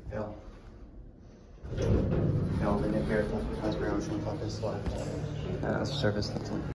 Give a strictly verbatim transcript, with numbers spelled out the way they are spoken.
L. L, the Nick Bear, Asbury, Ocean, Focus, Left. Uh, service, that's one.